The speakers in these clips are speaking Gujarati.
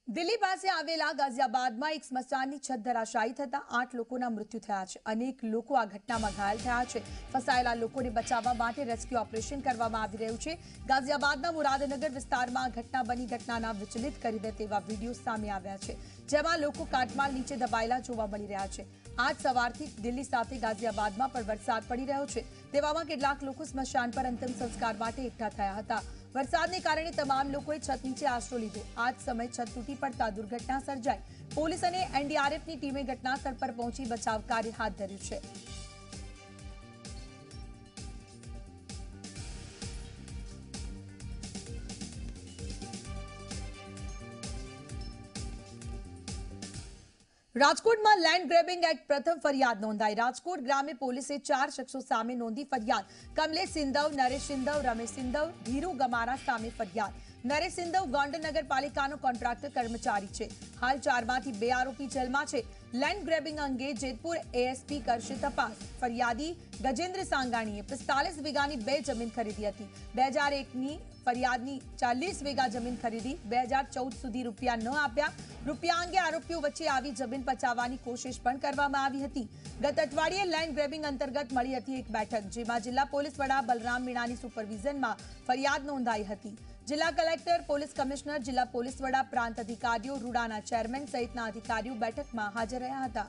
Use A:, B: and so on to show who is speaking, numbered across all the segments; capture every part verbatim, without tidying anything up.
A: દિલ્હી પાસે આવેલા ગાઝિયાબાદમાં એક સ્મશાનની છત ધરાશાયી થતા આઠ લોકોના મૃત્યુ થયા છે. અનેક લોકો આ ઘટનામાં ઘાયલ થયા છે. ફસાયેલા લોકોને બચાવવા માટે રેસ્ક્યુ ઓપરેશન કરવામાં આવી રહ્યું છે. ગાઝિયાબાદના મુરાદનગર વિસ્તારમાં ઘટના બની ઘટનાના વિચલિત કરી દે તેવા વિડીયો સામે આવ્યા છે, જેમાં લોકો કાટમાળ નીચે દબાયેલા જોવા મળી રહ્યા છે. આજ સવારથી દિલ્હી સાથે ગાઝિયાબાદમાં પણ વરસાદ પડી રહ્યો છે. તેવામાં કેટલાક લોકો સ્મશાન પર અંતિમ સંસ્કાર માટે એકઠા થયા હતા. વરસાદને કારણે તમામ લોકોએ છત નીચે આશરો લીધો. આ જ સમયે છત તૂટી પડતા દુર્ઘટના સર્જાઈ. પોલીસ અને એનડીઆરએફની ટીમે ઘટનાસ્થળ પર પહોંચી બચાવ કાર્ય હાથ ધર્યું છે. રાજકોટમાં લેન્ડ ગ્રેબિંગ એક્ટ પ્રથમ ફરિયાદ નોંધાઈ. રાજકોટ ગ્રામ્ય પોલીસે ચાર શખ્સો સામે નોંધી ફરિયાદ. કમલેશ સિંધવ, નરેશ સિંધવ, રમેશ સિંધવ, ધીરુ ગમારા સામે ફરિયાદ. નરેશ સિંધવ ગોંડલ નગરપાલિકાનો કોન્ટ્રાક્ટર કર્મચારી છે. હાલ ચારમાંથી બે આરોપી જેલમાં છે. લેન્ડ ગ્રેબિંગ અંગે જેતપુર એએસપી કરશે તપાસ. ફરિયાદી ગજેન્દ્ર સાંગાણીએ પિસ્તાલીસ વીઘાની બે જમીન ખરીદી હતી. બે હજાર એકની ફરિયાદની ચાલીસ વીઘા જમીન ખરીદી. બે હજાર ચૌદ સુધી રૂપિયા ન આપ્યા. રૂપિયા અંગે આરોપીઓ વચ્ચે આવી જમીન પચાવવાની કોશિશ પણ કરવામાં આવી હતી. ગત અઠવાડિયે લેન્ડ ગ્રેબિંગ અંતર્ગત મળી હતી એક બેઠક, જેમાં જિલ્લા પોલીસ વડા બલરામ મીણાની સુપરવિઝનમાં ફરિયાદ નોંધાઈ હતી. જિલ્લા કલેક્ટર, પોલીસ કમિશનર, જિલ્લા પોલીસ વડા, પ્રાંત અધિકારીઓ, રૂડાના ચેરમેન સહિતના અધિકારીઓ બેઠકમાં હાજર રહ્યા હતા.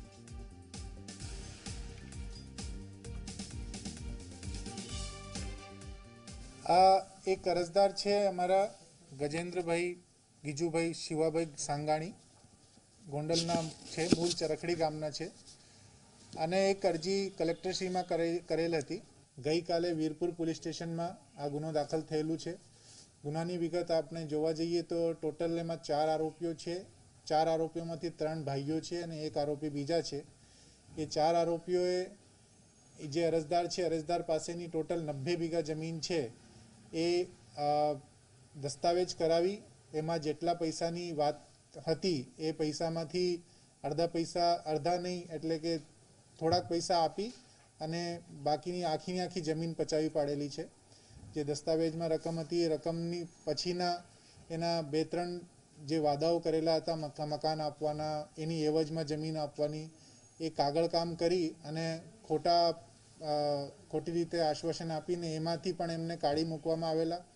B: આ એક અરજદાર છે અમારા ગજેન્દ્રભાઈ ગીજુભાઈ શિવાભાઈ સાંગાણી, ગોંડલના છે, મૂળ ચરખડી ગામના છે. અને એક અરજી કલેક્ટરશ્રીમાં કરેલ હતી. ગઈકાલે વીરપુર પોલીસ સ્ટેશનમાં આ ગુનો દાખલ થયેલું છે. ગુનાની વિગત આપણે જોવા જઈએ તો ટોટલ એમાં ચાર આરોપીઓ છે. ચાર આરોપીઓમાંથી ત્રણ ભાઈઓ છે અને એક આરોપી બીજા છે. એ ચાર આરોપીઓએ જે અરજદાર છે, અરજદાર પાસેની ટોટલ નબ્બે વીઘા જમીન છે એ દસ્તાવેજ કરાવી. એમાં જેટલા પૈસાની વાત હતી એ પૈસામાંથી અડધા પૈસા, અડધા નહીં એટલે કે થોડાક પૈસા આપી અને બાકીની આખીની આખી જમીન પચાવી પાડેલી છે. જે દસ્તાવેજમાં રકમ હતી એ રકમની પછીના એના બે ત્રણ જે વાદાઓ કરેલા હતા મકાન આપવાના, એની એવજમાં જમીન આપવાની, એ કાગળ કામ કરી અને ખોટા ખોટી રીતે આશ્વાસન આપીને એમાંથી પણ એમને કાઢી મૂકવામાં આવેલા.